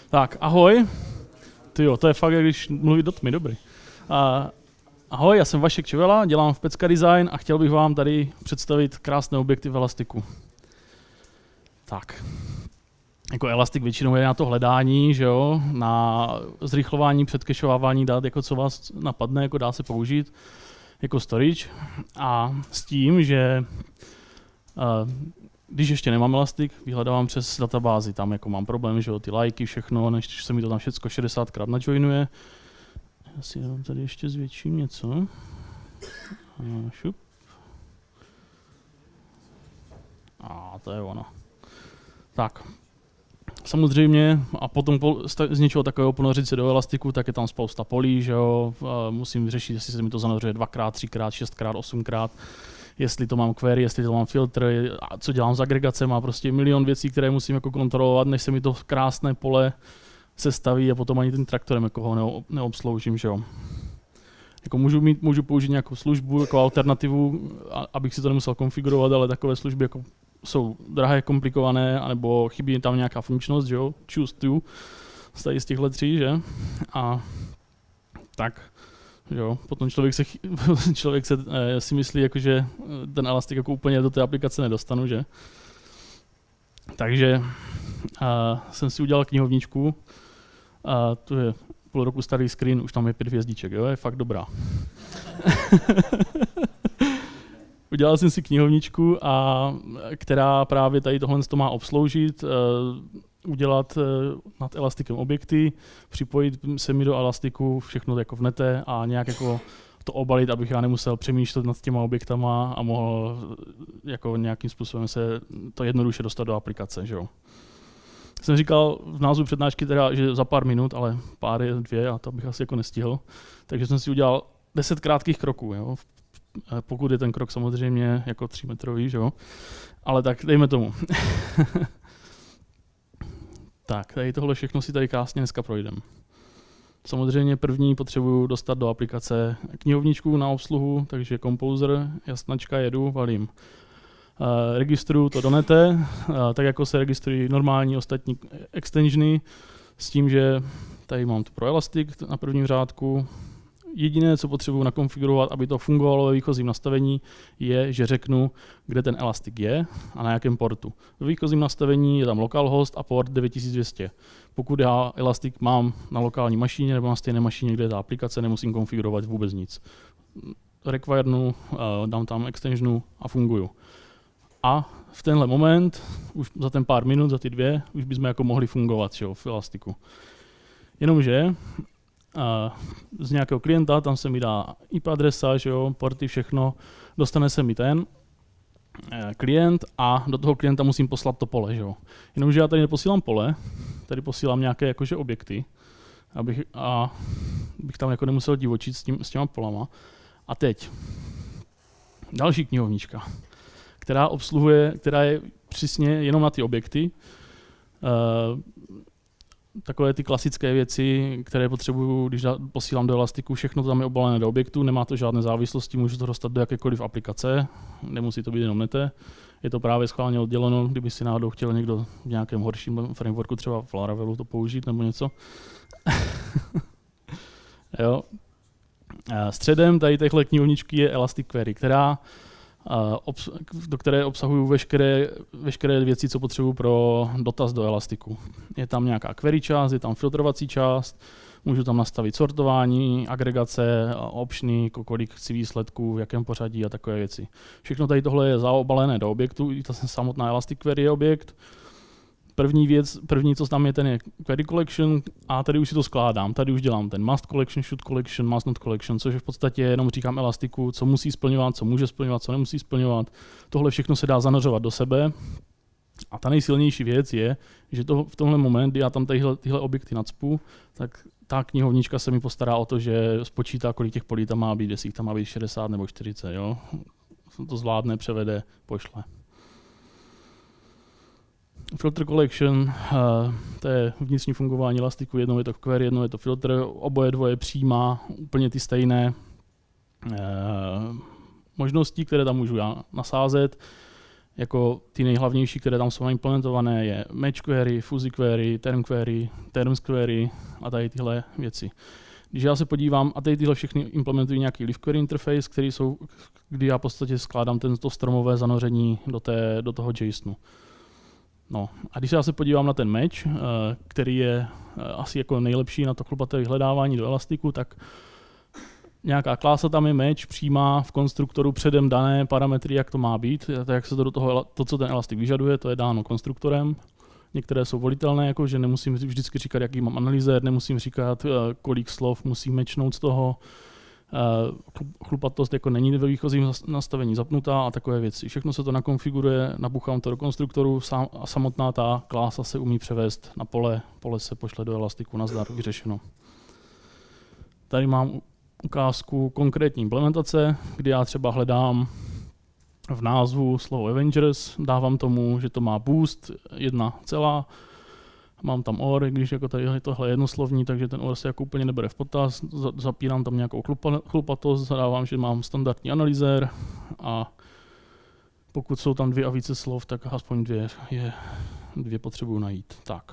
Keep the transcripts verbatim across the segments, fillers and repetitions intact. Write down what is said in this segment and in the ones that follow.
Tak, ahoj. Tyjo, to je fakt, jak když mluví do tmy, dobrý. Uh, ahoj, já jsem Vašek Čevela, dělám v Pecka Design a chtěl bych vám tady představit krásné objekty v Elastiku. Tak. Jako Elastic většinou je na to hledání, že jo, na zrychlování, předkešovávání dat, jako co vás napadne, jako dá se použít jako storage. A s tím, že uh, když ještě nemám Elastic, vyhledávám přes databázi, tam jako mám problém, že jo, ty lajky, všechno, než se mi to tam všechno šedesátkrát najoinuje. Já si tady ještě zvětším něco. A šup. A to je ono. Tak. Samozřejmě, a potom z něčeho takového ponořit se do Elastiku, tak je tam spousta polí, že jo, musím řešit, jestli se mi to zanořuje dvakrát, třikrát, šestkrát, osmkrát, jestli to mám query, jestli to mám filtr, co dělám s agregacemi, a prostě milion věcí, které musím jako kontrolovat, než se mi to krásné pole sestaví a potom ani tím traktorem jako ho neobsloužím, že jo. Jako můžu, mít, můžu použít nějakou službu jako alternativu, abych si to nemusel konfigurovat, ale takové služby jako jsou drahé, komplikované, anebo chybí tam nějaká funkčnost, že jo, choose to, z těchto tří, že? A tak, jo, potom člověk se, člověk se eh, si myslí, jako, že ten Elastic jako úplně do té aplikace nedostanu, že? Takže eh, jsem si udělal knihovničku, a tu je půl roku starý screen, už tam je pět hvězdiček, jo, je fakt dobrá. Udělal jsem si knihovničku, a, která právě tady tohle to má obsloužit, uh, udělat uh, nad Elasticem objekty, připojit se mi do Elastiku, všechno jako v nete a nějak jako to obalit, abych já nemusel přemýšlet nad těma objektama a mohl jako nějakým způsobem se to jednoduše dostat do aplikace, že jo. Jsem říkal v názvu přednášky teda, že za pár minut, ale pár je dvě a to bych asi jako nestihl, takže jsem si udělal deset krátkých kroků, jo. Pokud je ten krok samozřejmě jako třímetrový, že jo? Ale tak dejme tomu. Tak, tady tohle všechno si tady krásně dneska projdeme. Samozřejmě první potřebuju dostat do aplikace knihovničku na obsluhu, takže Composer, jasnačka, jedu, valím. Uh, registruju to do nete, uh, tak jako se registrují normální ostatní extensiony, s tím, že tady mám to pro Elastic na prvním řádku. Jediné, co potřebuji nakonfigurovat, aby to fungovalo ve výchozím nastavení, je, že řeknu, kde ten Elastic je a na jakém portu. Ve výchozím nastavení je tam localhost a port devět tisíc dvě stě. Pokud já Elastic mám na lokální mašině nebo na stejné mašině, kde je ta aplikace, nemusím konfigurovat vůbec nic. Requirenu, dám tam extensionu a funguju. A v tenhle moment, už za ten pár minut, za ty dvě, už bychom jako mohli fungovat, že jo, v Elastiku. Jenomže Uh, z nějakého klienta, tam se mi dá I P adresa, že jo, porty, všechno, dostane se mi ten uh, klient a do toho klienta musím poslat to pole, že jo. Jenomže já tady neposílám pole, tady posílám nějaké jakože objekty, abych, a bych tam jako nemusel divočit s, tím, s těma polama. A teď další knihovnička, která obsluhuje, která je přesně jenom na ty objekty, uh, takové ty klasické věci, které potřebuju, když posílám do Elastiku, všechno to tam je obalené do objektu, nemá to žádné závislosti, můžu to dostat do jakékoliv aplikace, nemusí to být jenom nete. Je to právě schválně odděleno, kdyby si náhodou chtěl někdo v nějakém horším frameworku, třeba v Laravelu to použít nebo něco. Jo. Středem tady téhle knihovničky je Elastic Query, která do které obsahují veškeré, veškeré věci, co potřebuji pro dotaz do Elastiku. Je tam nějaká query část, je tam filtrovací část, můžu tam nastavit sortování, agregace, optiony, kolik chci výsledků, v jakém pořadí a takové věci. Všechno tady tohle je zaobalené do objektu, i ta samotná Elastic Query je objekt. První věc, první, co tam je, ten je Query Collection a tady už si to skládám. Tady už dělám ten Must Collection, Should Collection, Must Not Collection, což je v podstatě jenom říkám Elastiku, co musí splňovat, co může splňovat, co nemusí splňovat. Tohle všechno se dá zanořovat do sebe. A ta nejsilnější věc je, že to, v tomhle moment, kdy já tam tyhle, tyhle objekty nacpu, tak ta knihovnička se mi postará o to, že spočítá, kolik těch polí tam má být, jestli tam má být šedesát nebo čtyřicet. Jo? To zvládne, převede, pošle. Filter Collection, uh, to je vnitřní fungování Elastiku, jednou je to query, jednou je to filtr, oboje dvoje přijímá úplně ty stejné uh, možnosti, které tam můžu já nasázet. jako ty nejhlavnější, které tam jsou implementované, je match query, fuzzy query, term query, terms query a tady tyhle věci. Když já se podívám, a tady tyhle všechny implementují nějaký live query interface, který jsou, kdy já v podstatě skládám tento stromové zanoření do, té, do toho JSONu. No, a když já se podívám na ten match, který je asi jako nejlepší na to chlupaté vyhledávání do Elastiku, tak nějaká klása tam je match, přijímá v konstruktoru předem dané parametry, jak to má být, tak jak se to do toho, to, co ten Elastic vyžaduje, to je dáno konstruktorem. Některé jsou volitelné, jako že nemusím vždycky říkat, jaký mám analyzér, nemusím říkat, kolik slov musím matchnout z toho. Chlupatost jako není ve výchozím nastavení zapnutá a takové věci. Všechno se to nakonfiguruje, nabuchám to do konstruktoru a samotná ta klása se umí převést na pole, pole se pošle do Elastiku, nazdar, vyřešeno. Tady mám ukázku konkrétní implementace, kdy já třeba hledám v názvu slovo Avengers, dávám tomu, že to má boost, jedna celá, mám tam or, když jako tady je tohle jednoslovní, takže ten or se jako úplně nebere v potaz, zapínám tam nějakou chlupatost, zadávám, že mám standardní analyzér a pokud jsou tam dvě a více slov, tak aspoň dvě, je, dvě potřebuji najít. Tak.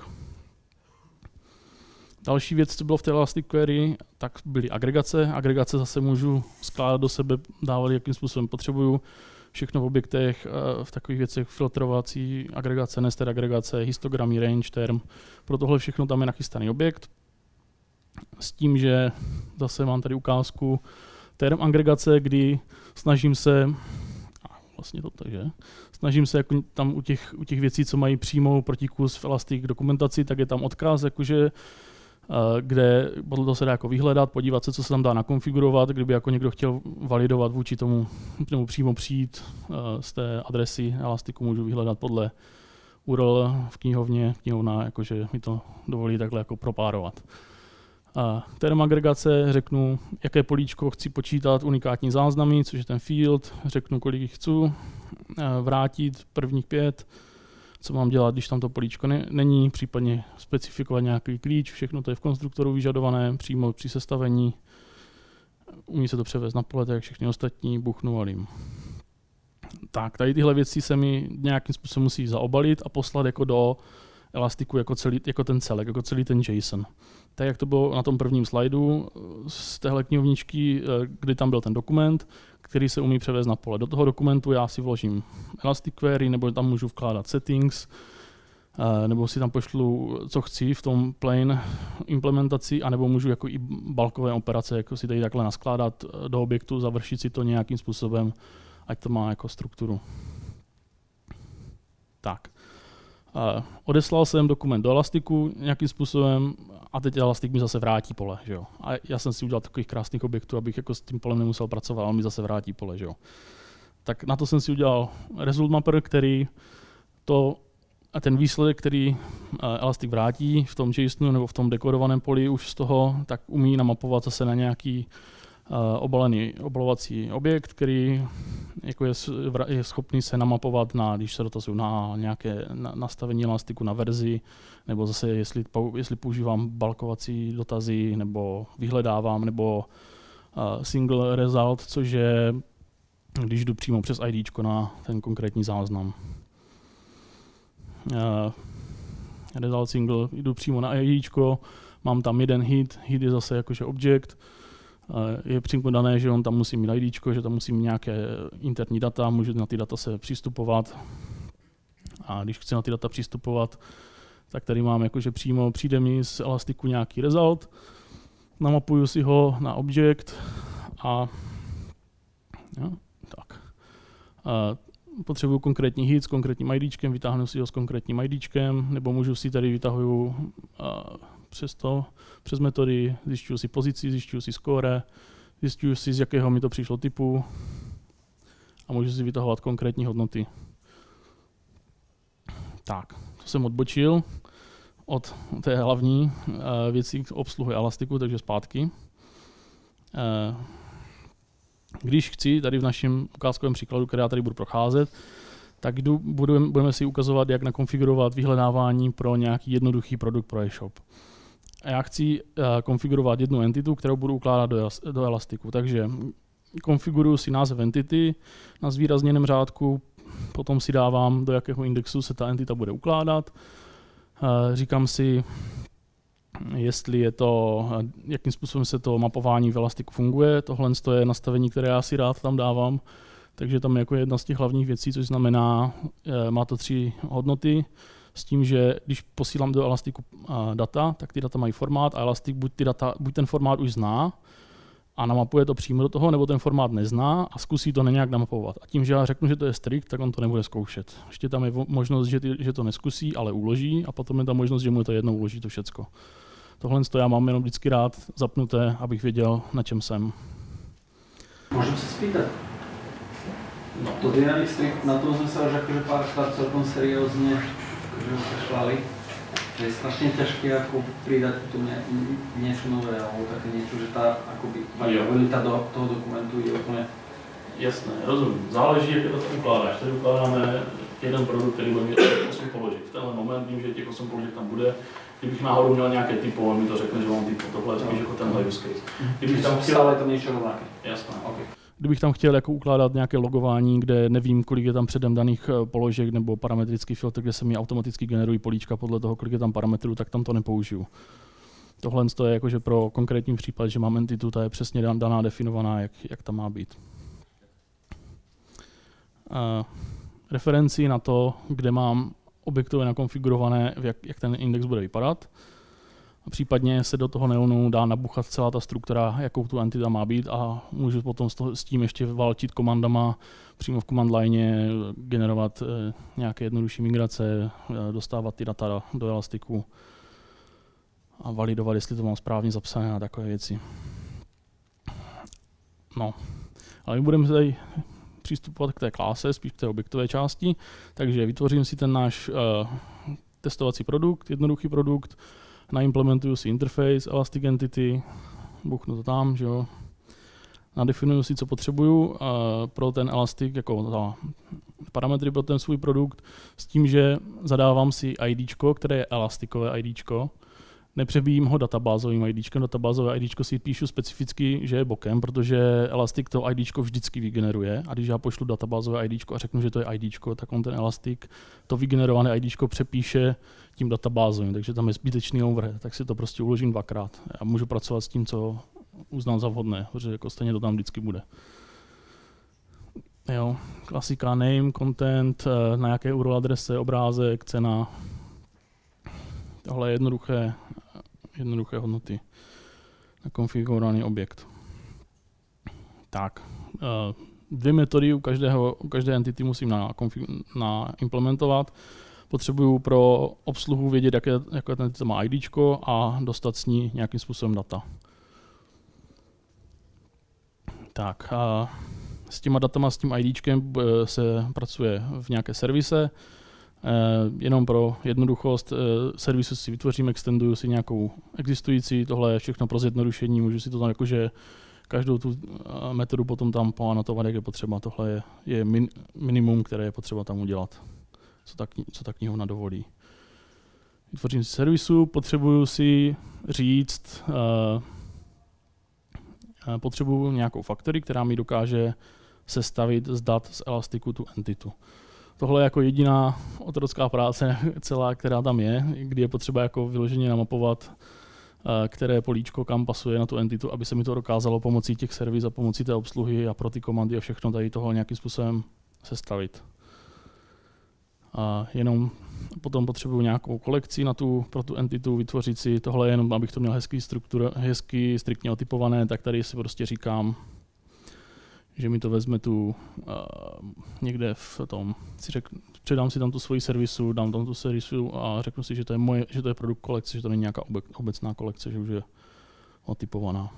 Další věc, co bylo v té Elastic Query, tak byly agregace. Agregace zase můžu skládat do sebe, dávat, jakým způsobem potřebuju. Všechno v objektech, v takových věcech filtrovací agregace, nested agregace, histogramy, range, term. Pro tohle všechno tam je nachystaný objekt. S tím, že zase mám tady ukázku term agregace, kdy snažím se, vlastně to takže, snažím se jako tam u těch, u těch věcí, co mají přímou protikus v Elastic dokumentaci, tak je tam odkaz, jakože kde podle toho se dá jako vyhledat, podívat se, co se tam dá nakonfigurovat, kdyby jako někdo chtěl validovat vůči tomu, nebo přímo přijít z té adresy Elastiku, můžu vyhledat podle U R L v knihovně, knihovna, jakože mi to dovolí takhle jako propárovat. Term agregace, řeknu, jaké políčko chci počítat unikátní záznamy, což je ten field, řeknu, kolik jich chci, vrátit prvních pět, co mám dělat, když tam to políčko ne, není, případně specifikovat nějaký klíč, všechno to je v konstruktoru vyžadované, přímo při sestavení. Umí se to převést na pole, tak jak všechny ostatní, buchnu a jim. Tak, tady tyhle věci se mi nějakým způsobem musí zaobalit a poslat jako do Elastiku jako, celý, jako ten celek, jako celý ten JSON. Tak jak to bylo na tom prvním slajdu z téhle knihovničky, kdy tam byl ten dokument, který se umí převést na pole. Do toho dokumentu já si vložím Elastic Query, nebo tam můžu vkládat settings, nebo si tam pošlu, co chci v tom plain implementaci, anebo můžu jako i balkové operace, jako si tady takhle naskládat do objektu, završit si to nějakým způsobem, ať to má jako strukturu. Tak. Uh, odeslal jsem dokument do Elastiku nějakým způsobem a teď Elastic mi zase vrátí pole. Že jo? A já jsem si udělal takových krásných objektů, abych jako s tím polem nemusel pracovat, a on mi zase vrátí pole. Že jo? Tak na to jsem si udělal result mapper, který to, a ten výsledek, který uh, Elastic vrátí v tom JSONu nebo v tom dekodovaném poli už z toho, tak umí namapovat zase na nějaký uh, obalený obalovací objekt, který jako je, je schopný se namapovat na, když se dotazují na nějaké na, nastavení Elastiku na verzi, nebo zase jestli, jestli používám balkovací dotazy, nebo vyhledávám, nebo uh, single result, což je, když jdu přímo přes IDčko na ten konkrétní záznam. Uh, result single, jdu přímo na IDčko, mám tam jeden hit, hit je zase jakože object, je přímo dané, že on tam musí mít IDčko, že tam musí mít nějaké interní data, můžu na ty data se přistupovat. A když chci na ty data přistupovat, tak tady mám jakože přímo přijde mi z Elastiku nějaký result, namapuju si ho na object a, jo, tak. A potřebuju konkrétní hit s konkrétním IDčkem, vytáhnu si ho s konkrétním IDčkem, nebo můžu si tady vytahuju a, přes to, přes metody, zjišťuju si pozici, zjišťuju si score, zjišťuju si, z jakého mi to přišlo typu a můžu si vytahovat konkrétní hodnoty. Tak, to jsem odbočil od té hlavní uh, věci k obsluhy Elastiku, takže zpátky. Uh, když chci, tady v našem ukázkovém příkladu, který já tady budu procházet, tak jdu, budeme, budeme si ukazovat, jak nakonfigurovat vyhledávání pro nějaký jednoduchý produkt pro e-shop. A já chci uh, konfigurovat jednu entitu, kterou budu ukládat do, do Elastiku. Takže konfiguruji si název entity na zvýrazněném řádku, potom si dávám, do jakého indexu se ta entita bude ukládat. Říkám si, jestli je to, jakým způsobem se to mapování v Elastiku funguje. Tohle je nastavení, které já si rád tam dávám. Takže tam je jako jedna z těch hlavních věcí, což znamená, má to tři hodnoty, s tím, že když posílám do Elastiku data, tak ty data mají formát a Elastic buď, ty data, buď ten formát už zná a namapuje to přímo do toho, nebo ten formát nezná a zkusí to nějak namapovat. A tím, že já řeknu, že to je strict, tak on to nebude zkoušet. Ještě tam je možnost, že, ty, že to neskusí, ale uloží a potom je tam možnost, že mu to jednou uloží to všecko. Tohle já mám jenom vždycky rád zapnuté, abych věděl, na čem jsem. Můžu se spýtat? No. To Dynamic Strict, na tom sme sa už akože párkrát celkom seriózne akože ukašľali, že je strašne ťažké ako pridať tu ne, niečo nové alebo také niečo, že tá akoby variabilita do toho dokumentu je úplne... Jasné, rozumím. Záleží, jak je to ukládáš. Tady ukládáme jeden produkt, který bude mít osm položek. V tenhle moment vím, že těch osm položek tam bude. Kdybych náhodou měl nějaké typo, on mi to řekne, že mám typo, tohle je spíš jako tenhle use case. Kdybych tam chtěl... Stále je to něco rovnaké. Jasné, okay. Kdybych tam chtěl jako ukládat nějaké logování, kde nevím, kolik je tam předem daných položek, nebo parametrický filtr, kde se mi automaticky generují políčka podle toho, kolik je tam parametrů, tak tam to nepoužiju. Tohle je jakože pro konkrétní případ, že mám entitu, ta je přesně daná, definovaná, jak, jak tam má být. Uh, referenci na to, kde mám objektově nakonfigurované, jak, jak ten index bude vypadat. A případně se do toho neonu dá nabuchat celá ta struktura, jakou tu entita má být a můžu potom s, toho, s tím ještě valčit komandama přímo v command line, generovat eh, nějaké jednodušší migrace, eh, dostávat ty data do Elastiku a validovat, jestli to mám správně zapsané a takové věci. No, ale my budeme tady přistupovat k té klase, spíš k té objektové části, takže vytvořím si ten náš uh, testovací produkt, jednoduchý produkt, naimplementuju si interface, Elastic Entity, buchnu to tam, že jo. Nadefinuju si, co potřebuju uh, pro ten Elastic, jako za parametry pro ten svůj produkt, s tím, že zadávám si IDčko, které je elastikové IDčko. Nepřebíjím ho databázovým IDčkem, databázové IDčko si píšu specificky, že je bokem, protože Elastic to IDčko vždycky vygeneruje a když já pošlu databázové IDčko a řeknu, že to je IDčko, tak on ten Elastic to vygenerované IDčko přepíše tím databázovým, takže tam je zbytečný overhead, tak si to prostě uložím dvakrát a můžu pracovat s tím, co uznám za vhodné, protože jako stejně to tam vždycky bude. Jo, klasika name, content, na jaké U R L adrese, obrázek, cena. Tohle je jednoduché, jednoduché hodnoty na konfigurovaný objekt. Tak, dvě metody u, každého, u každé entity musím na, na implementovat. Potřebuju pro obsluhu vědět, jaké, jaké ten entita má IDčko a dostat s ní nějakým způsobem data. Tak, a s těma datama, s tím IDčkem se pracuje v nějaké servise. Uh, jenom pro jednoduchost, uh, servisu si vytvořím, extenduju si nějakou existující, tohle je všechno pro zjednodušení, můžu si to tam jakože každou tu uh, metodu potom tam poanotovat, jak je potřeba, tohle je, je min, minimum, které je potřeba tam udělat, co ta, co ta knihovna dovolí. Vytvořím si servisu, potřebuju si říct, uh, uh, potřebuju nějakou factory, která mi dokáže sestavit z dat z Elastiku tu entitu. Tohle je jako jediná otrocká práce celá, která tam je, kdy je potřeba jako vyloženě namapovat, které políčko kam pasuje na tu entitu, aby se mi to dokázalo pomocí těch servis a pomocí té obsluhy a pro ty komandy a všechno tady toho nějakým způsobem sestavit. A jenom potom potřebuju nějakou kolekci na tu, pro tu entitu, vytvořit si tohle jenom, abych to měl hezky, struktura, hezky striktně otypované, tak tady si prostě říkám, že mi to vezme tu uh, někde v tom, si řek, předám si tam tu svoji servisu, dám tam tu servisu a řeknu si, že to je moje, že to je produkt kolekce, že to není nějaká obe, obecná kolekce, že už je otypovaná.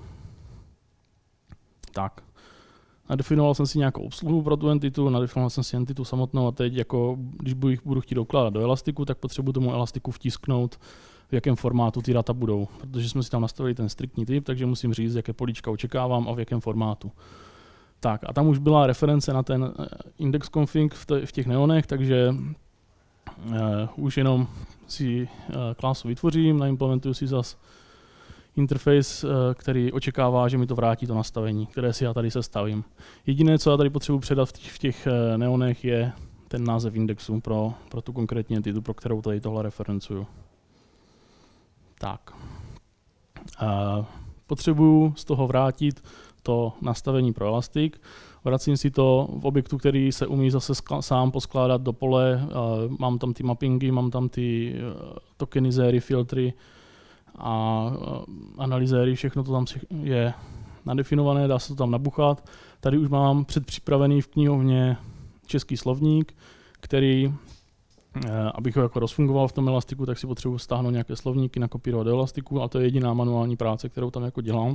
Tak. Nadefinoval jsem si nějakou obsluhu pro tu entitu, nadefinoval jsem si entitu samotnou a teď, jako, když budu, budu chtít dokládat do Elastiku, tak potřebuji tomu Elastiku vtisknout, v jakém formátu ty data budou. Protože jsme si tam nastavili ten striktní typ, takže musím říct, jaké políčka očekávám a v jakém formátu. Tak a tam už byla reference na ten index config v těch neonech, takže uh, už jenom si uh, klásu vytvořím, naimplementuju si zas interface, uh, který očekává, že mi to vrátí to nastavení, které si já tady sestavím. Jediné, co já tady potřebuji předat v těch, v těch uh, neonech, je ten název indexu pro, pro tu konkrétní entitu, pro kterou tady tohle referencuju. Tak. Uh, potřebuju z toho vrátit to nastavení pro Elastic. Vracím si to v objektu, který se umí zase sám poskládat do pole. Uh, mám tam ty mappingy, mám tam ty uh, tokenizéry, filtry a uh, analyzéry, všechno to tam je nadefinované, dá se to tam nabuchat. Tady už mám předpřipravený v knihovně český slovník, který, abych ho jako rozfungoval v tom Elastiku, tak si potřebuji stáhnout nějaké slovníky, nakopírovat do Elastiku a to je jediná manuální práce, kterou tam jako dělám.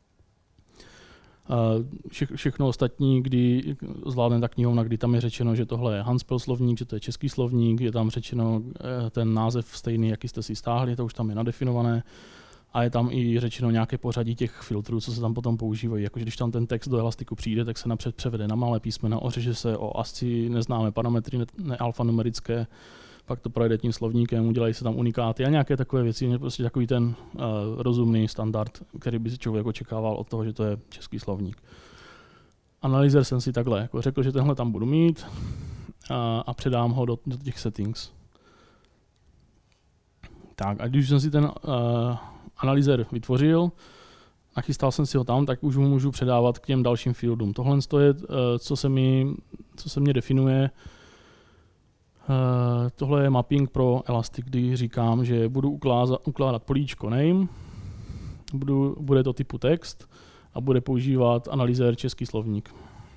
Vše, všechno ostatní, kdy zvládne ta knihovna, kdy tam je řečeno, že tohle je Hanspel slovník, že to je český slovník, je tam řečeno ten název stejný, jaký jste si stáhli, to už tam je nadefinované. A je tam i řečeno nějaké pořadí těch filtrů, co se tam potom používají. Jakože když tam ten text do Elastiku přijde, tak se napřed převede na malé písmena, ořeže se o ASCII neznámé parametry, ne, ne alfanumerické, pak to projde tím slovníkem, udělají se tam unikáty a nějaké takové věci. Je prostě takový ten uh, rozumný standard, který by si člověk očekával od toho, že to je český slovník. Analyzer jsem si takhle jako řekl, že tenhle tam budu mít a, a předám ho do, do těch settings. Tak a když jsem si ten uh, analyzer vytvořil, nachystal jsem si ho tam, tak už ho můžu předávat k těm dalším fieldům. Tohle je, co se, mi, co se mě definuje. Tohle je mapping pro Elastic, kdy říkám, že budu ukládat, ukládat políčko name, budu, bude to typu text a bude používat analyzér český slovník.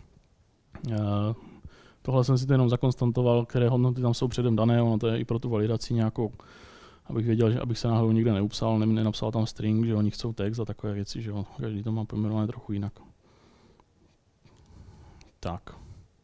Tohle jsem si to jenom zakonstantoval, které hodnoty tam jsou předem dané, ono to je i pro tu validaci nějakou, abych věděl, že abych se náhodou nikde neupsal, ne, nenapsal tam string, že oni chcou text a takové věci, že jo. Každý to má pojmenované trochu jinak. Tak.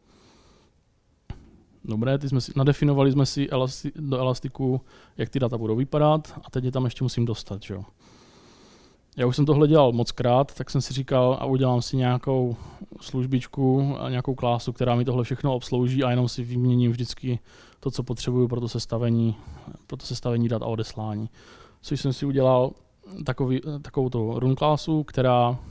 Dobré, ty jsme si, nadefinovali jsme si elasti, do Elastiku, jak ty data budou vypadat a teď je tam ještě musím dostat, že jo. Já už jsem tohle dělal mockrát, tak jsem si říkal a udělám si nějakou službičku a nějakou klásu, která mi tohle všechno obslouží a jenom si vyměním vždycky to, co potřebuju pro to sestavení, pro to sestavení dat a odeslání. Což jsem si udělal takový, takovou to run klásu, která uh,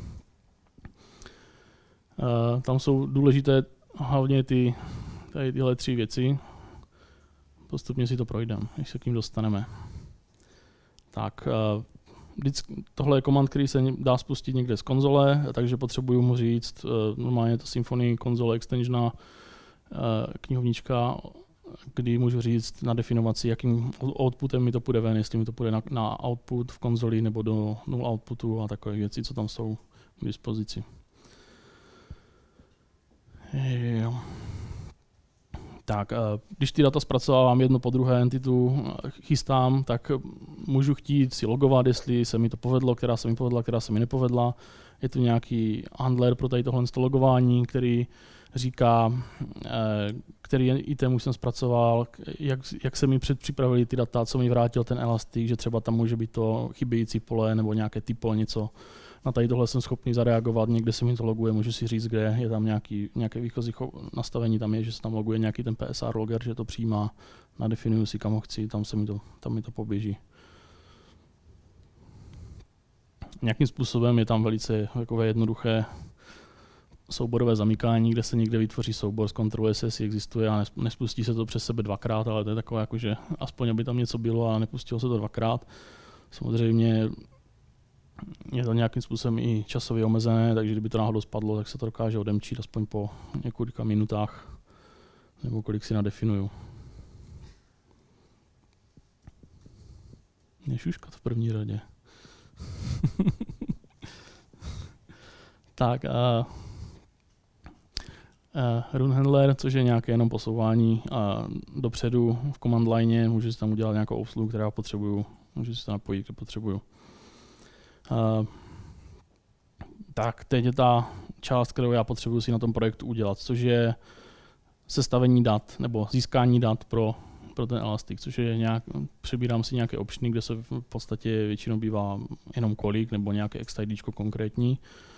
tam jsou důležité hlavně ty, tady tyhle tři věci. Postupně si to projdeme, než se k ním dostaneme. Tak, uh, tohle je command, který se dá spustit někde z konzole, takže potřebuju mu říct, normálně to Symfony konzole extensiona, knihovnička, kdy můžu říct nadefinovat si, jakým outputem mi to půjde ven, jestli mi to půjde na, na output v konzoli nebo do null outputu a takové věci, co tam jsou k dispozici. Jo. Tak, když ty data zpracovávám jedno po druhé, entitu chystám, tak můžu chtít si logovat, jestli se mi to povedlo, která se mi povedla, která se mi nepovedla. Je tu nějaký handler pro tady tohle logování, který říká, který item už jsem zpracoval, jak, jak se mi předpřipravili ty data, co mi vrátil ten Elastic, že třeba tam může být to chybějící pole nebo nějaké typo, něco. Na tady tohle jsem schopný zareagovat, někde se mi to loguje, můžu si říct, kde je tam nějaký, nějaké výchozí nastavení, tam je, že se tam loguje nějaký ten P S R logger, že to přijímá, nadefinuju si, kam ho chci, tam, se mi to, tam mi to poběží. Nějakým způsobem je tam velice takové jednoduché souborové zamykání, kde se někde vytvoří soubor, zkontroluje se, jestli existuje a nespustí se to přes sebe dvakrát, ale to je takové, jako, že aspoň aby tam něco bylo a nepustilo se to dvakrát. Samozřejmě je to nějakým způsobem i časově omezené, takže kdyby to náhodou spadlo, tak se to dokáže odemčít aspoň po několika minutách, nebo kolik si nadefinuju. Nešuškat v první řadě. Tak a Uh, run handler, což je nějaké jenom posouvání uh, dopředu v command line, můžu si tam udělat nějakou obsluhu, která potřebuju, můžu si to napojit, kde potřebuju. Uh, tak, teď je ta část, kterou já potřebuji si na tom projektu udělat, což je sestavení dat, nebo získání dat pro, pro ten Elastic, což je nějak, přebírám si nějaké optiony, kde se v podstatě většinou bývá jenom kolik, nebo nějaké extidčko konkrétní.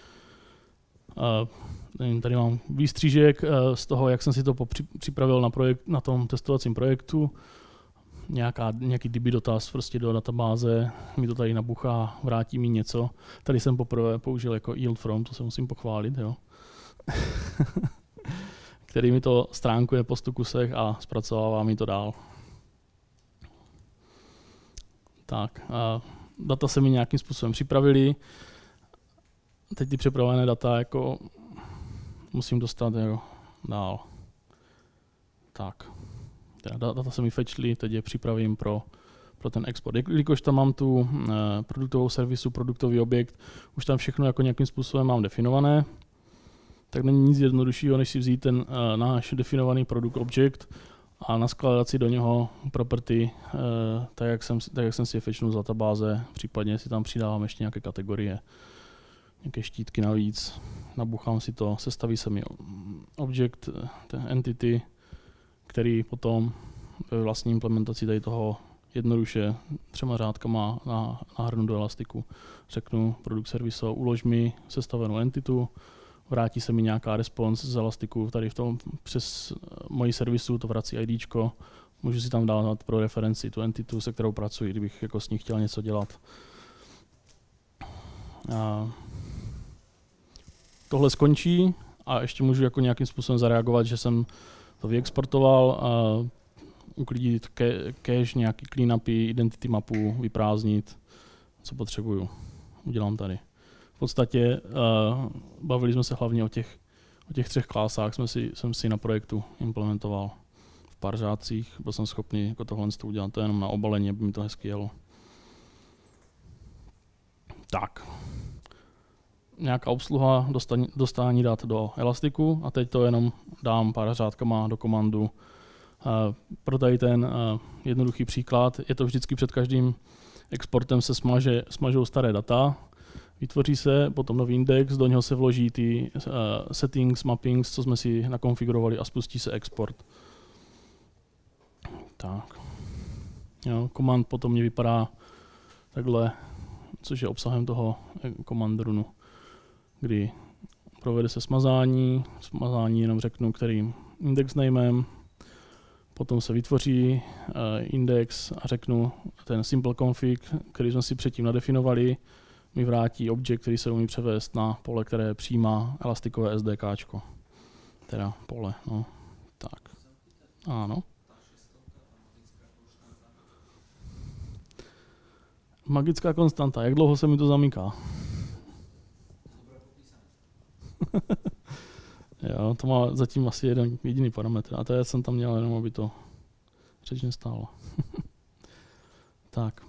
Uh, tady mám výstřížek uh, z toho, jak jsem si to připravil na, projekt, na tom testovacím projektu. Nějaká, nějaký D B dotaz prostě do databáze, mi to tady nabuchá, vrátí mi něco. Tady jsem poprvé použil jako yield from, to se musím pochválit, jo. který mi to stránkuje po stu kusech a zpracovává mi to dál. Tak, a data se mi nějakým způsobem připravili. Teď ty připravené data jako musím dostat jako dál. Tak, data se mi fetchly, teď je připravím pro, pro ten export. Jelikož tam mám tu eh, produktovou servisu, produktový objekt, už tam všechno jako nějakým způsobem mám definované, tak není nic jednoduššího, než si vzít ten eh, náš definovaný produkt object a naskládat si do něho property, eh, tak, jak jsem, tak jak jsem si je fetchnul z databáze, případně si tam přidávám ještě nějaké kategorie, nějaké štítky navíc, nabuchám si to, sestaví se mi object, ten entity, který potom ve vlastní implementaci tady toho jednoduše třema řádkama nahrnu do Elastiku. Řeknu produkt service, ulož mi sestavenou entitu, vrátí se mi nějaká response z Elastiku, tady v tom přes moji servisu to vrací IDčko, můžu si tam dát pro referenci tu entitu, se kterou pracuji, kdybych jako s ní chtěl něco dělat. A tohle skončí a ještě můžu jako nějakým způsobem zareagovat, že jsem to vyexportoval, a uklidit cache, nějaký cleanupy, identity mapu, vyprázdnit, co potřebuju. Udělám tady. V podstatě uh, bavili jsme se hlavně o těch, o těch třech klásách, jsme si, jsem si na projektu implementoval v pár řádcích, byl jsem schopný jako tohle udělat, to jenom na obalení, aby mi to hezky jelo. Tak. Nějaká obsluha, dostání, dostání dat do Elastiku a teď to jenom dám pár řádkama do komandu. Uh, pro tady ten uh, jednoduchý příklad, je to vždycky před každým exportem se smaže, smažou staré data, vytvoří se potom nový index, do něho se vloží ty uh, settings, mappings, co jsme si nakonfigurovali a spustí se export. Tak. Jo, command potom mě vypadá takhle, což je obsahem toho command runu, kdy provede se smazání, smazání jenom řeknu, kterým index namem, potom se vytvoří uh, index a řeknu ten simple config, který jsme si předtím nadefinovali, mi vrátí objekt, který se umí převést na pole, které přijímá elastikové SDKčko. Teda pole, no, tak. Ano. Magická konstanta, jak dlouho se mi to zamyká? Jo, to má zatím asi jeden jediný parametr a to já jsem tam měl jenom, aby to řeč nestálo. Tak.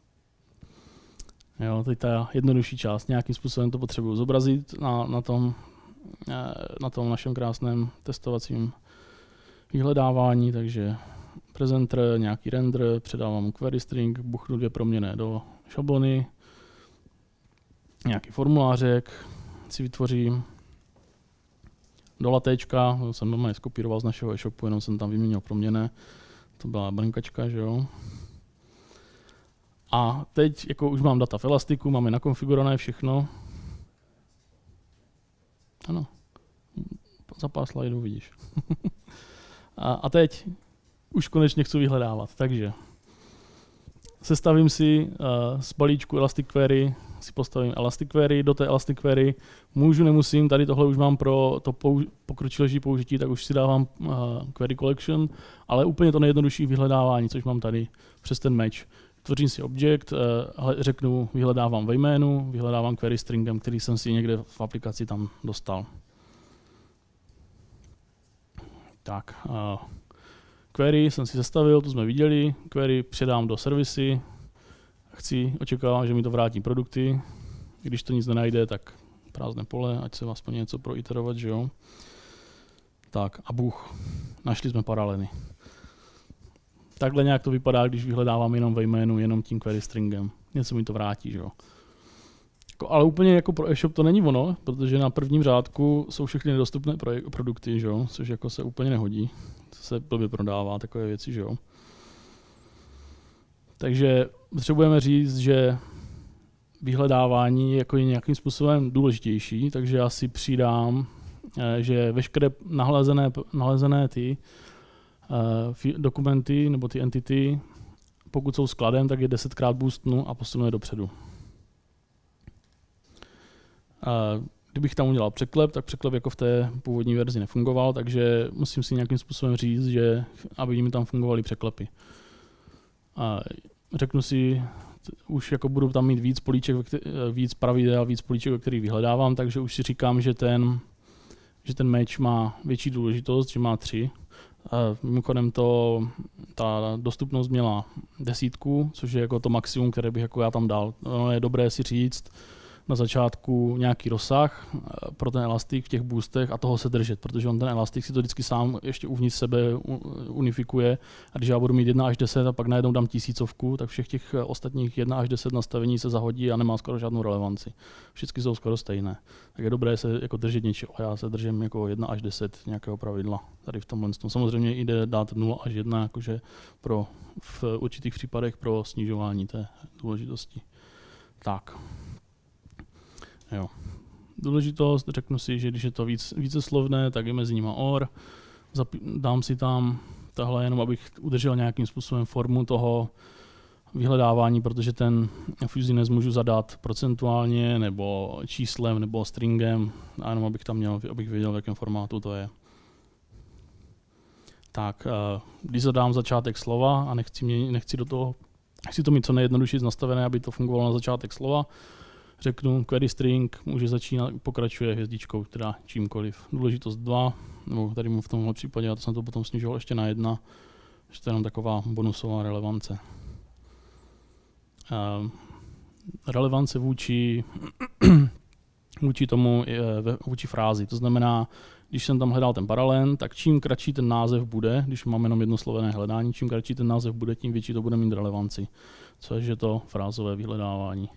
Jo, teď ta jednodušší část, nějakým způsobem to potřebuji zobrazit na, na, tom, na tom našem krásném testovacím vyhledávání, takže presenter, nějaký render, předávám query string, buchnu dvě proměnné do šablony, nějaký formulářek si vytvořím, do latečka, jsem normálně skopíroval z našeho e-shopu, jenom jsem tam vyměnil proměnné, to byla brnkačka, že jo. A teď jako už mám data v Elastiku, máme nakonfigurované všechno. Ano, za pár slajdů vidíš. a, a teď už konečně chci vyhledávat, takže sestavím si uh, z balíčku Elastic Query, si postavím Elastic Query, do té Elastic Query můžu, nemusím, tady tohle už mám pro to použ- pokročilejší použití, tak už si dávám uh, Query Collection, ale úplně to nejjednodušší vyhledávání, což mám tady přes ten match. Tvořím si objekt, uh, řeknu, vyhledávám ve jménu, vyhledávám query stringem, který jsem si někde v aplikaci tam dostal. Tak, uh, query jsem si sestavil, to jsme viděli, query předám do servisy, chci, očekávám, že mi to vrátí produkty, když to nic nenajde, tak prázdné pole, ať se aspoň něco proiterovat, že jo. Tak a buch, našli jsme paralely. Takhle nějak to vypadá, když vyhledávám jenom ve jménu, jenom tím query stringem. Něco mi to vrátí, že jo. Jako, ale úplně jako pro e-shop to není ono, protože na prvním řádku jsou všechny nedostupné produkty, že jo, což jako se úplně nehodí. To se blbě prodává, takové věci, že jo. Takže potřebujeme říct, že vyhledávání je jako nějakým způsobem důležitější, takže já si přidám, že veškeré nalezené, nalezené ty uh, dokumenty nebo ty entity, pokud jsou skladem, tak je desetkrát boostnu a posunu je dopředu. Uh, kdybych tam udělal překlep, tak překlep jako v té původní verzi nefungoval, takže musím si nějakým způsobem říct, že aby mi tam fungovaly překlepy. A řeknu si, už jako budu tam mít víc políček, víc pravidel, víc políček, o kterých vyhledávám, takže už si říkám, že ten, že ten match má větší důležitost, že má tři. A mimochodem to, ta dostupnost měla desítku, což je jako to maximum, které bych jako já tam dal. No, je dobré si říct na začátku nějaký rozsah pro ten elastik v těch boostech a toho se držet, protože on ten elastik si to vždycky sám ještě uvnitř sebe unifikuje a když já budu mít jedna až deset a pak najednou dám tisícovku, tak všech těch ostatních jedna až deset nastavení se zahodí a nemá skoro žádnou relevanci. Všichni jsou skoro stejné. Tak je dobré se jako držet něčeho. Já se držím jako jedna až deset nějakého pravidla tady v tomhle. Samozřejmě jde dát nula až jedna, jakože pro, v určitých případech pro snižování té důležitosti. Tak. Jo. Důležitost, řeknu si, že když je to víc, víceslovné, tak je mezi nimi or. Zapí, dám si tam tahle jenom, abych udržel nějakým způsobem formu toho vyhledávání, protože ten fuzines můžu zadat procentuálně, nebo číslem, nebo stringem, a jenom abych tam měl, abych věděl, v jakém formátu to je. Tak, když zadám začátek slova a nechci, mě, nechci do toho, chci to mít co nejjednodušší nastavené, aby to fungovalo na začátek slova, řeknu query string, může začínat, pokračuje hvězdičkou, teda čímkoliv. Důležitost dva, nebo tady v tomhle případě, a to jsem to potom snižoval ještě na jedna, že to je jenom taková bonusová relevance. Uh, relevance vůči, vůči tomu, vůči frázi, to znamená, když jsem tam hledal ten paralen, tak čím kratší ten název bude, když mám jenom jednoslovené hledání, čím kratší ten název bude, tím větší to bude mít relevanci, což je to frázové vyhledávání.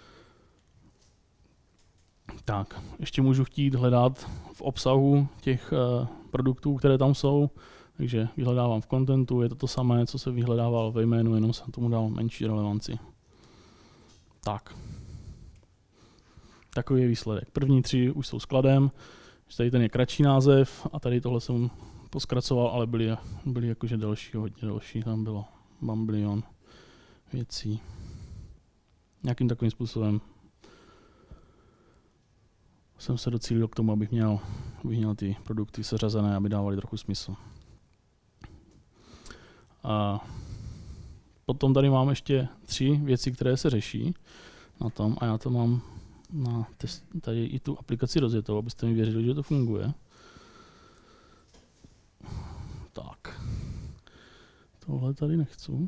Tak, ještě můžu chtít hledat v obsahu těch uh, produktů, které tam jsou, takže vyhledávám v contentu, je to to samé, co se vyhledával ve jménu, jenom jsem tomu dal menší relevanci. Tak. Takový je výsledek. První tři už jsou skladem, tady ten je kratší název a tady tohle jsem poskracoval, ale byly, byly jakože delší, hodně delší, tam bylo bambilion věcí. Nějakým takovým způsobem jsem se docílil k tomu, abych měl, abych měl ty produkty seřazené, aby dávaly trochu smysl. A potom tady mám ještě tři věci, které se řeší na tom a já to mám na test, tady i tu aplikaci rozjetou, abyste mi věřili, že to funguje. Tak. Tohle tady nechci.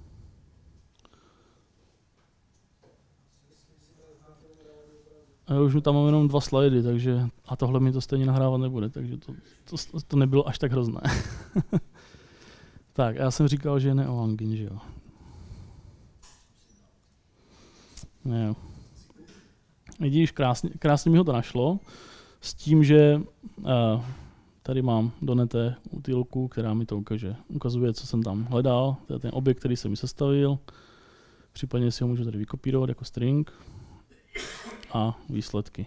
A už tam mám jenom dva slajdy, takže a tohle mi to stejně nahrávat nebude, takže to, to, to nebylo až tak hrozné. Tak, já jsem říkal, že je neoangin, že jo. Jo. Vidíš, krásně, krásně mi ho to našlo, s tím, že uh, tady mám donete utilku, která mi to ukáže. Ukazuje, co jsem tam hledal, to je ten objekt, který jsem mi sestavil, případně si ho můžu tady vykopírovat jako string a výsledky.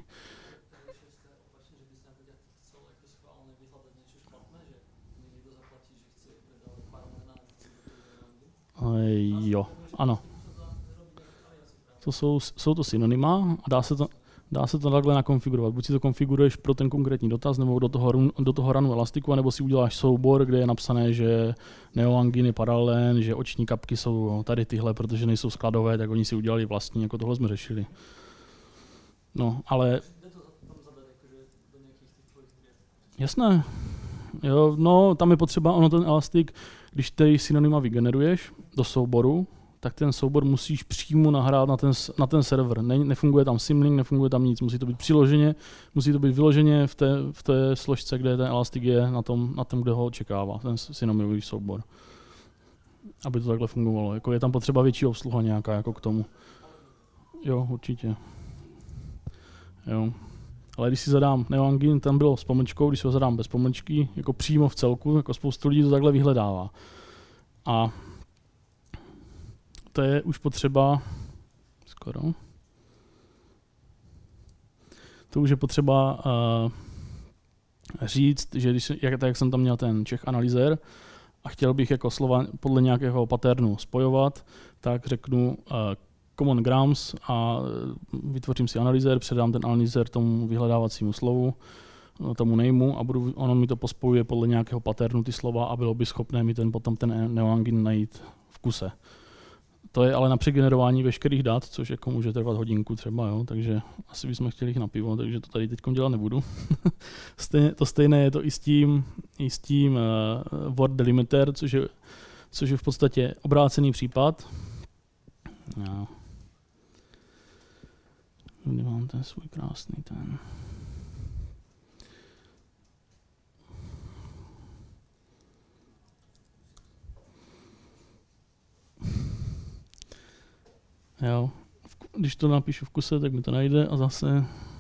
Jo, ano. To jsou, jsou to synonyma a dá se to, dá se to takhle nakonfigurovat. Buď si to konfiguruješ pro ten konkrétní dotaz, nebo do toho, do toho runu elastiku, nebo si uděláš soubor, kde je napsané, že neoangin je paralelen, že oční kapky jsou tady tyhle, protože nejsou skladové, tak oni si udělali vlastní, jako tohle jsme řešili. No, ale... Jasné. Jo, no, tam je potřeba, ono ten elastik, když ty synonyma vygeneruješ do souboru, tak ten soubor musíš přímo nahrát na ten, na ten server. Ne, nefunguje tam symlink, nefunguje tam nic, musí to být přiloženě, musí to být vyloženě v té, v té složce, kde ten elastik je, na tom, na tom, kde ho očekává, ten synonymový soubor. Aby to takhle fungovalo. Jako je tam potřeba větší obsluha nějaká jako k tomu. Jo, určitě. Jo. Ale když si zadám neoangin, tam bylo s pomlčkou, když si ho zadám bez pomlčky, jako přímo v celku, jako spoustu lidí to takhle vyhledává. A to je už potřeba, skoro, to už je potřeba uh, říct, že když, jak, tak jak jsem tam měl ten Czech analyzer a chtěl bych jako slova podle nějakého paternu spojovat, tak řeknu uh, common grams a vytvořím si analyzer, předám ten analyzer tomu vyhledávacímu slovu, tomu nameu a budu, ono mi to pospojuje podle nějakého paternu ty slova a bylo by schopné mi ten potom ten neoangin najít v kuse. To je ale na přegenerování veškerých dat, což jako může trvat hodinku třeba, jo, takže asi bychom chtěli jich na pivo, takže to tady teď dělat nebudu. Stejně, to stejné je to i s tím, i s tím uh, word delimiter, což je, což je v podstatě obrácený případ. Já. Kde mám ten svůj krásný ten... Jo, když to napíšu v kuse, tak mi to najde a zase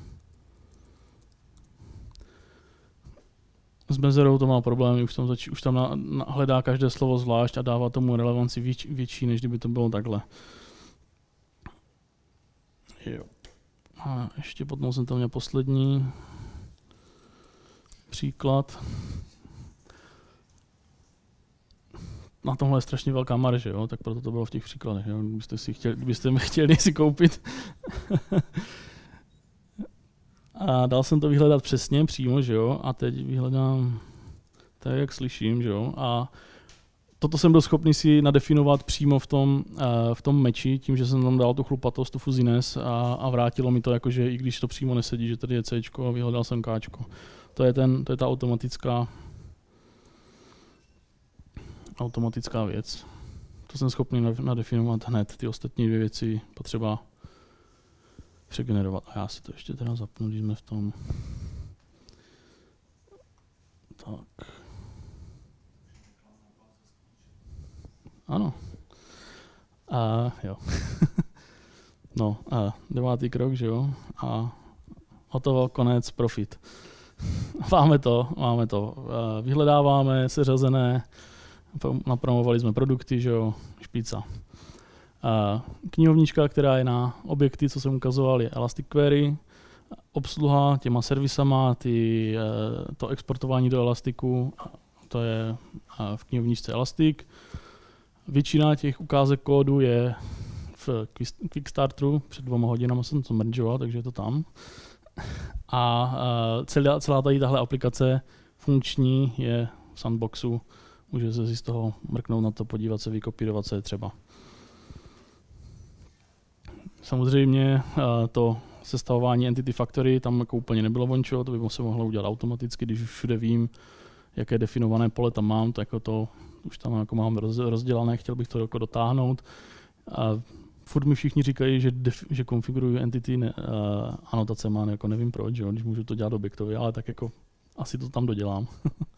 s mezerou to má problémy, už tam, zač- už tam na, na, hledá každé slovo zvlášť a dává tomu relevanci věč, větší, než kdyby to bylo takhle. Jo. A ještě potom jsem tam měl poslední příklad. Na tomhle je strašně velká marže, jo? Tak proto to bylo v těch příkladech. Jo? Kdybyste, si chtěli, kdybyste mi chtěli si koupit. A dal jsem to vyhledat přesně, přímo, že jo? A teď vyhledám tak, jak slyším, že jo? A toto jsem byl schopný si nadefinovat přímo v tom, uh, v tom meči, tím, že jsem tam dal tu chlupatost, tu fuzziness a, a vrátilo mi to, jakože i když to přímo nesedí, že tady je C a vyhledal jsem K. To je, ten, to je ta automatická automatická věc. To jsem schopný nadefinovat hned. Ty ostatní dvě věci potřeba přegenerovat. A já si to ještě teda zapnu, když jsme v tom. Tak. Ano. A jo. No, a devátý krok, že jo? A hotovo, konec, profit. Máme to, máme to. Vyhledáváme seřazené, napromovali jsme produkty, že jo, špica. Knihovnička, která je na objekty, co jsem ukazoval, je Elastic Query. Obsluha těma servisama, ty, to exportování do Elastiku, to je v knihovničce Elastic. Většina těch ukázek kódu je v Quickstarteru, před dvoma hodinami jsem to mergeoval, takže je to tam. A celá, celá tady tahle aplikace funkční je v sandboxu, může se si z toho mrknout na to, podívat se, vykopírovat se třeba. Samozřejmě to sestavování Entity Factory tam jako úplně nebylo vončo, to by se mohlo udělat automaticky, když už všude vím, jaké definované pole tam mám, tak jako to už tam jako mám rozdělané, chtěl bych to jako dotáhnout. A furt mi všichni říkají, že, def, že konfiguruju entity ne, uh, anotace má, jako nevím proč, jo, když můžu to dělat objektově, ale tak jako asi to tam dodělám.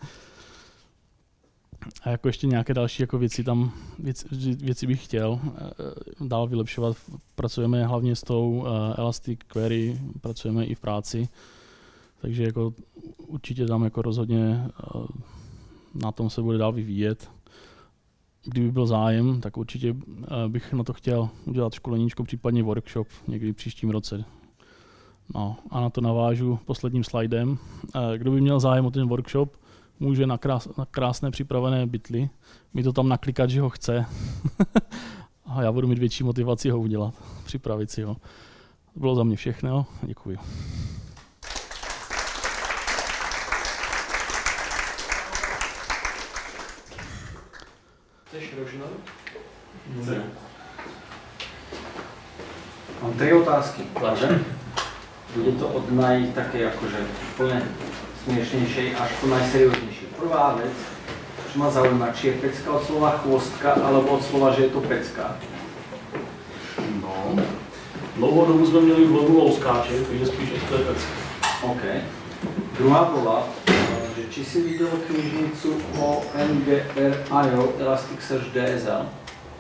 A jako ještě nějaké další jako věci tam, věc, věci bych chtěl uh, dál vylepšovat. Pracujeme hlavně s tou uh, Elastic Query, pracujeme i v práci, takže jako určitě tam jako rozhodně uh, na tom se bude dál vyvíjet. Kdyby byl zájem, tak určitě bych na to chtěl udělat školeníčko, případně workshop někdy v příštím roce. No, a na to navážu posledním slajdem. Kdo by měl zájem o ten workshop, může na, krás, na krásné připravené bitly mi to tam naklikat, že ho chce. A já budu mít větší motivaci ho udělat, připravit si ho. To bylo za mě všechno, děkuji. Chceš rožnou? Ne. Mám tři otázky. Vážem? Bude to od naj také jakože úplně směšnější až po najserióznější. Prvá věc, co mě zaujíma, či je pecka od slova chvostka, alebo od slova, že je to pecka? No, dlouhou dobu jsme měli v logu louskáče, takže spíš to je pecka. OK. Druhá byla, že či si viděl knižnicu o N G R I O Elasticsearch D S L?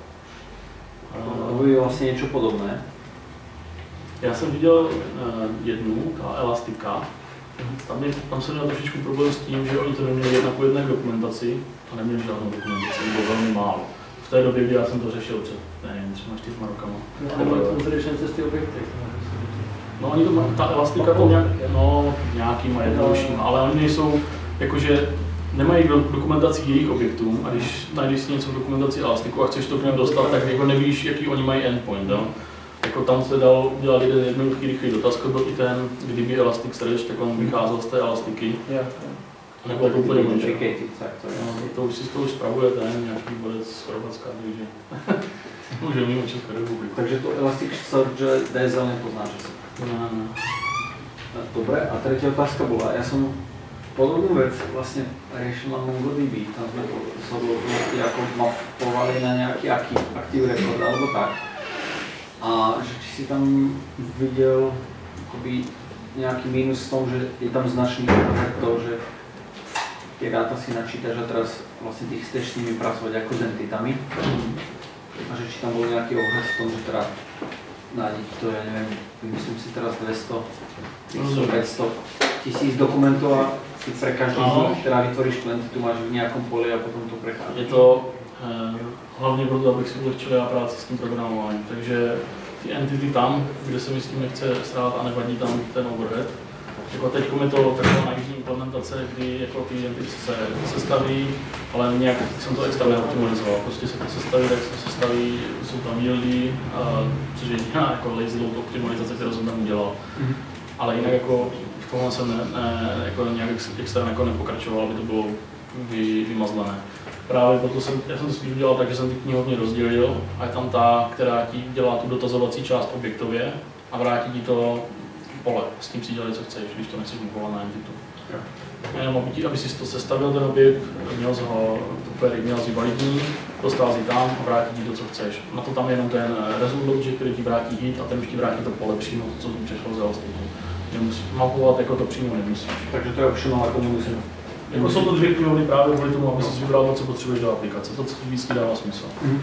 To je vlastně něco podobné. Já jsem viděl uh, jednu, ta Elastika. Tam, je, tam jsem měl trošičku problém s tím, že oni to neměli jedna po jedné dokumentaci a neměli žádnou dokumentaci, bylo velmi málo. V té době, kdy já jsem to řešil před, nevím, třema, čtyřma rokama. No, nebo to řešil přes ty objekty. No, oni to, ta Elastika to nějak, no, nějakým a jednodušším, ale oni nejsou, jakože nemají dokumentaci jejich objektů a když najdeš si něco v dokumentaci Elastiku a chceš to k něm dostat, tak jako nevíš, jaký oni mají endpoint, jo? jako tam se dal udělat jeden jednoduchý rychlý dotaz, byl i ten, kdyby Elasticsearch, tak on vycházel z té elastiky. Jo. A nebylo to úplně možné. Tak to, no, to už si to už spravuje ten nějaký bodec z Chorvatska, takže může mimo Českou republiku. Takže to Elasticsearch D S L nepoznáš asi? Ne, ne. Dobre, a tretia otázka bola, ja som podobnú vec vlastne riešil na MongoDB, tam sme sa vlastne ako mapovali na nejaký Active Record alebo tak. A že či si tam videl akoby nejaký mínus v tom, že je tam značný efekt to, že tie dáta si načítaš a teraz vlastne ty chceš s nimi pracovať ako s entitami. A že či tam bol nejaký ohľad v tom, že teda nájde to, ja neviem, myslím si teraz dvesto, päťsto tisíc dokumentov a si pre každý z nich teda vytvoríš tu máš v nejakom poli a potom to prechádza. Je to eh, hlavně proto, abych si ulehčil já práci s tím programováním. Takže ty entity tam, kde se mi s tím nechce srát a nevadí tam ten overhead. Jako teď je to taková naivní implementace, kdy jako ty entity se sestaví, ale nějak jsem to extra neoptimalizoval. Prostě se to sestaví, tak se to sestaví, jsou tam yieldy, což je jediná jako lazy load optimalizace, kterou jsem tam udělal. Mm-hmm. Ale jinak jako v tomhle jsem ne, ne, jako nějak extra jako nepokračoval, aby to bylo vy, vymazlené. Právě proto jsem, já jsem to spíš udělal tak, že jsem ty knihovně rozdělil a je tam ta, která ti dělá tu dotazovací část objektově a vrátí ti to pole. S tím si dělej, co chceš, když to nechceš mapovat na entitu. Jenom aby, ti, aby si to sestavil ten objekt, měl jsi ho, měl jsi validní, dostal jsi tam a vrátí ti to, co chceš. Na to tam je jenom ten result object, který ti vrátí hit a ten už ti vrátí to pole přímo, to, co přešlo z Elastiku. Nemusíš mapovat, jako to přímo nemusíš. Takže to je optional, jako nemusím. Jako jsou to dvě knihovny právě kvůli tomu, aby si vybral to, co potřebuješ do aplikace. To, co víc dává smysl. Mm.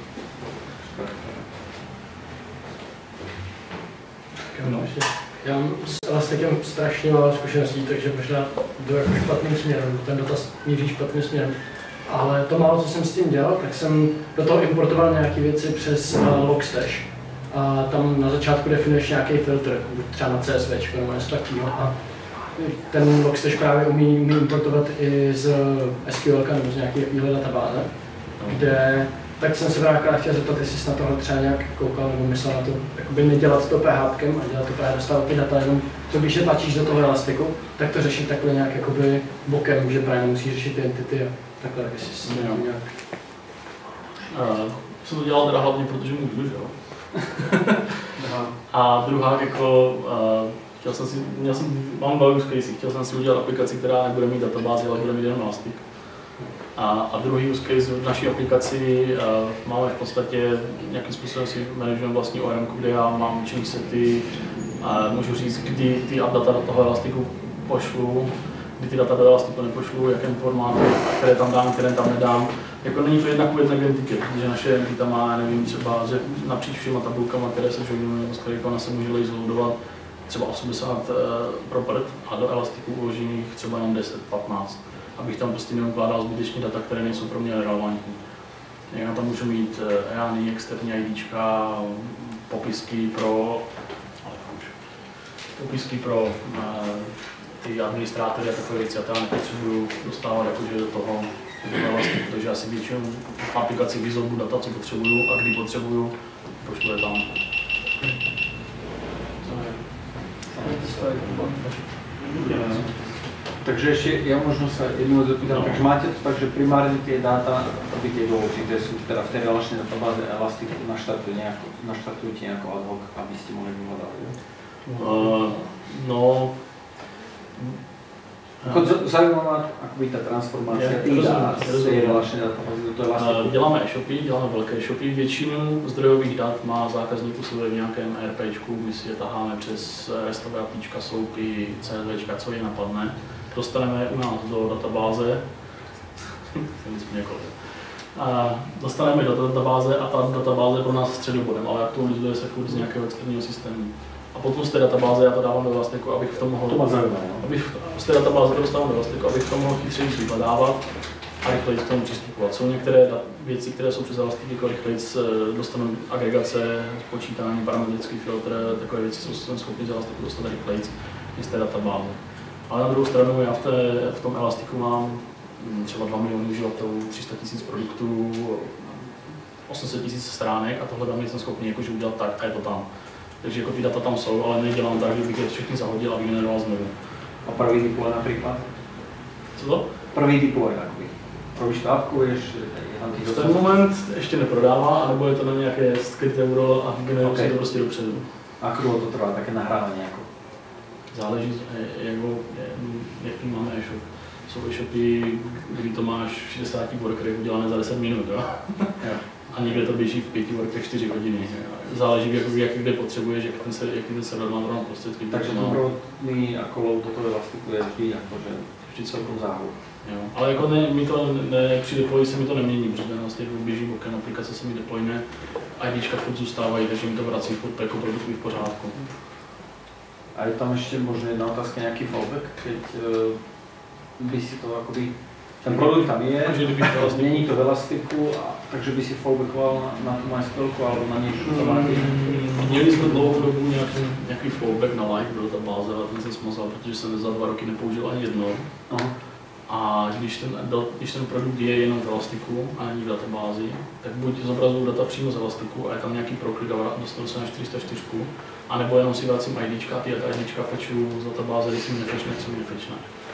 No. Já mám s Elastikem strašně málo zkušeností, takže možná jdu jako špatným směrem, ten dotaz míří špatným směrem. Ale to málo, co jsem s tím dělal, tak jsem do toho importoval nějaké věci přes uh, Logstash. A tam na začátku definuješ nějaký filtr, třeba na C S V nebo něco takového. A ten Logstash právě umí, umí importovat i z S Q L nebo z nějaké takovéhle databáze, kde tak jsem se právě chtěl zeptat, jestli jsi na tohle třeba nějak koukal nebo myslel na to, jakoby nedělat to PHPkem a dělat to právě dostávat ty data, jenom to, když je tlačíš do toho Elastiku, tak to řešit takhle nějak jakoby bokem, že právě nemusíš řešit ty entity a takhle, tak jestli jsi no. nějak... Uh, jsem to dělal teda hlavně, protože můžu, že jo? A druhá jako, uh, chtěl jsem si, měl jsem, mám dva use case, chtěl jsem si udělat aplikaci, která nebude mít databázi, ale bude mít jenom Elastic. A, a druhý use case v naší aplikaci uh, máme v podstatě nějakým způsobem si manažujeme vlastní O R M, kde já mám účinný sety a můžu říct, kdy ty data do toho Elastiku pošlu, kdy ty data do Elastiku nepošlu, v jakém formátu, které tam dám, které tam nedám. Jako není to jedna ku jedné identitě, protože naše entita má, nevím, třeba že napříč všema tabulkama, které se joinují, z kterých ona se může lazy-loadovat třeba osmdesát uh, propert a do Elastiku uložených třeba jenom deset patnáct. Abych tam prostě neukládal zbytečně data, které nejsou pro mě relevantní. Já tam můžu mít E A N I, externí IDčka, popisky pro, popisky pro uh, ty administrátory a takové věci. A to já nepotřebuju dostávat jakože do toho, vlastně, protože já si většinou v aplikaci vyzolbu data, co potřebuju a kdy potřebuju, pošlu je tam. Takže ešte ja možno sa jednu vec opýtam, no. Takže máte to tak, že primárne tie dáta, aby tie dôležité sú teda v tej relačnej databáze Elastic naštartujete nejako, naštartujete nejako ad hoc, aby ste mohli vyhľadať? Uh, no... Jako zajímá má akoby tá transformácia tých dát z tej relačnej databázy do toho Elasticu? Uh, děláme e-shopy, děláme velké e-shopy, většinu zdrojových dat má zákazník u sebe v nějakém ERPčku, my si je taháme přes restové apíčka, sloupy, CSVčka, co je napadne. Dostaneme u nás do databáze, a dostaneme do databáze a ta databáze je pro nás středobodem, ale aktualizuje se furt z nějakého externího systému. A potom z té databáze já to dávám do Elastiku, abych v tom mohl, to zajímavé, abych z té databáze to dostávám do Elastiku, abych v tom mohl chytřeji vyhledávat a rychleji k tomu přistupovat. Jsou některé věci, které jsou přes Elastic, jako rychleji dostanou agregace, počítání, parametrický filtr, takové věci jsou schopni z Elastiku dostat rychleji z té databáze. Ale na druhou stranu já v, té, v tom Elastiku mám třeba dva miliony uživatelů, tři sta tisíc produktů, osm set tisíc stránek a tohle tam nejsem schopný jakože udělat tak a je to tam. Takže jako ty data tam jsou, ale nedělám tak, že bych je všechny zahodil a vygeneroval znovu. A prvý deploy například? Co to? Prvý deploy takový. Robíš to apkuješ, je tam těch v ten moment ještě neprodává, nebo je to na nějaké skryté euro a generuje okay. se to prostě dopředu. A jak dlouho to trvá, také nahrávání jako? Záleží, jak ho, jaký máme e-shop. Jsou e-shopy, kdy to máš v šedesáti workerech udělané za deset minut, jo? A někde to běží v pěti workerech čtyři hodiny. Záleží, jak, jak kde potřebuješ, jak ten, jaký ten server má zrovna prostředky. Takže dobrodný jako low toto elastiku je vždy jakože vždy celkou záhod. Jo. Ale jako ne, mi to ne, při deployi se mi to nemění, protože vlastně běží bokem, aplikace se mi deployne, IDčka furt zůstávají, takže mi to vrací furt jako produkty v pořádku. A je tam ještě možná jedna otázka, nějaký fallback, keď uh, by si to akoby, ten produkt tam je, změní to v elastiku, a, takže by si fallbackoval na, na tu MySQLku alebo na nější databázi? Měli jsme dlouhou dobu nějaký, nějaký fallback na Live do databáze, ale ten jsem smazal, protože jsem za dva roky nepoužil ani jedno. Aha. A když ten, když ten produkt je jenom v Elastiku a není v databázi, tak buď zobrazuju data přímo z Elastiku a je tam nějaký proklik a dostanu se na čtyři sta čtyři, anebo jenom si vracím IDčka a ty IDčka fetchuju z databáze, když si mi nefečne, co mi nefečne.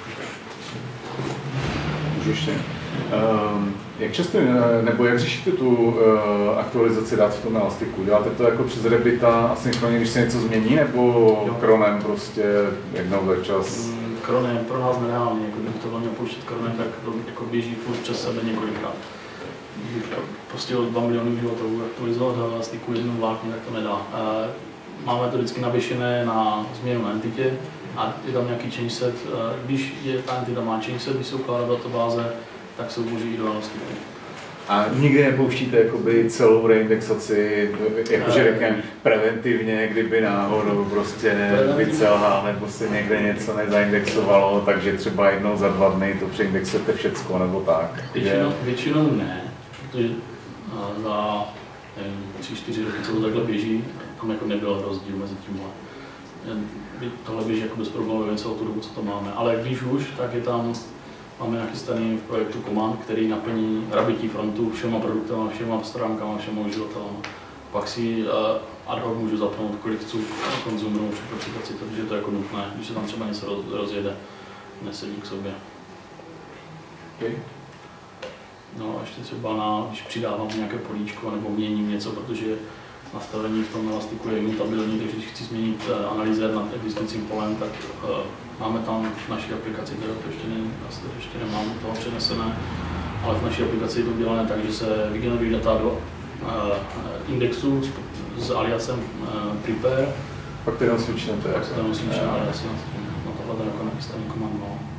Můžu ještě? Um, jak často, nebo jak řešíte tu uh, aktualizaci dat v tom Elastiku? Děláte to jako přes Rebita a synchronně, když se něco změní, nebo jo. Kronem prostě jednou za čas? Mm. Kronem pro nás nereálně, jako kdyby to bylo měl pouštět kronem, tak to jako běží furt přes sebe několikrát. Prostě od dva milionů uživatelů aktualizovat na Elastiku jednou vlákně, tak to nedá. Máme to vždycky navěšené na změnu na entitě a je tam nějaký change set. Když je ta entita má change set, když se ukládá databáze, tak se uloží i do Elastiku. A nikdy nepouštíte jakoby celou reindexaci, jakože řekněme preventivně, kdyby náhodou prostě vycelhal nebo se někde něco nezaindexovalo, takže třeba jednou za dva dny to přeindexujete všecko nebo tak. Většinou, většinou ne, protože za tři čtyři roky, co to takhle běží, tam jako nebyl rozdíl mezi tímhle. Tohle běží jako bez problémů celou tu dobu, co to máme, ale když už, tak je tam máme nachystaný v projektu Command, který naplní rabití frontu všema produktama, všema stránkama, všema uživatelama. Pak si uh, ad hoc můžu zapnout, kolik chci konzumerů při počítači, takže je to jako nutné, když se tam třeba něco roz, rozjede, nesedí k sobě. Okay. No a ještě třeba na, když přidávám nějaké políčko nebo měním něco, protože nastavení v tom Elastiku je imutabilní, takže když chci změnit uh, analýzer nad existujícím polem, tak uh, máme tam v naší aplikaci, které to ještě, ne, asi to ještě nemám toho přenesené, ale v naší aplikaci je to udělané tak, že se vygenerují data do uh, indexu s, s aliasem uh, prepare. Pak to jenom switchnete. Pak to jenom switchne alias na tohle jako nachystaný command.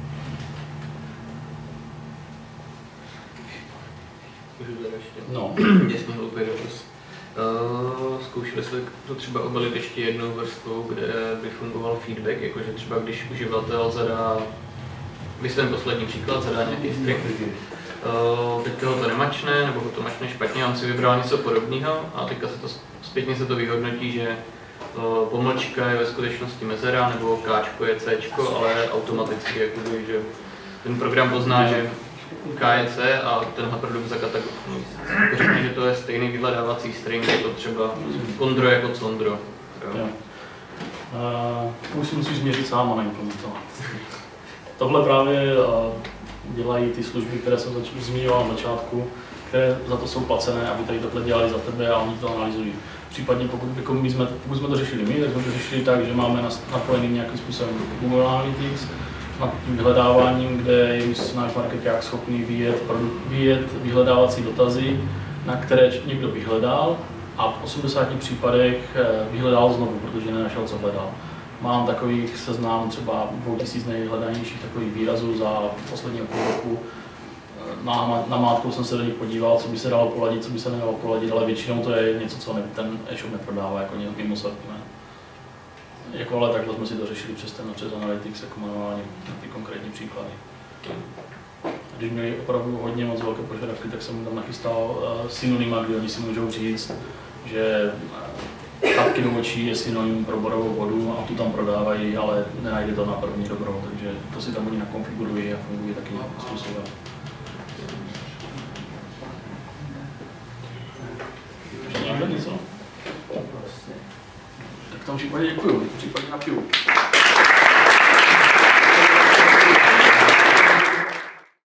Můžu tady ještě? No. Jasně hloupý dotaz. Uh, zkoušeli jste to třeba obalit ještě jednou vrstvou, kde by fungoval feedback, jakože třeba když uživatel zadá, vy jste ten poslední příklad, zadá nějaký string, uh, teďka ho to nemačne, nebo ho to mačne špatně, on si vybral něco podobného a teďka se to zpětně se to vyhodnotí, že uh, pomlčka je ve skutečnosti mezera, nebo káčko je céčko, ale automaticky, jakoby, že ten program pozná, že K je C a tenhle produkt zakategorizuje. Řekne, že to je stejný vyhledávací string, jako třeba Kondro jako Condro. Uh, to už si musíš změřit sám a neimplementovat. Tohle právě uh, dělají ty služby, které jsem zač- zmiňoval na začátku, které za to jsou placené, aby tady tohle dělali za tebe a oni to analyzují. Případně pokud, jako my jsme, pokud jsme to řešili my, tak jsme to řešili tak, že máme napojený nějakým způsobem Google Analytics, nad tím vyhledáváním, kde je náš marketák schopný vyjet, vyjet vyhledávací dotazy, na které někdo vyhledal a v osmdesáti případech vyhledal znovu, protože nenašel, co hledal. Mám takových seznam třeba dvou tisíc nejhledanějších takových výrazů za poslední půl roku. Na, na mátku jsem se do nich podíval, co by se dalo poladit, co by se nedalo poladit, ale většinou to je něco, co ne, ten e-shop neprodává jako mimo sortiment. Jako, ale takhle jsme si to řešili přes ten přes Analytics jako manuálně na ty konkrétní příklady. A když měli opravdu hodně moc velké požadavky, tak jsem tam nachystal uh, synonyma, kde oni si můžou říct, že kapky do očí je synonym pro borovou vodu a tu tam prodávají, ale nenajde to na první dobrou, takže to si tam oni nakonfigurují a fungují takým způsobem. případě děkuju, případně napiju.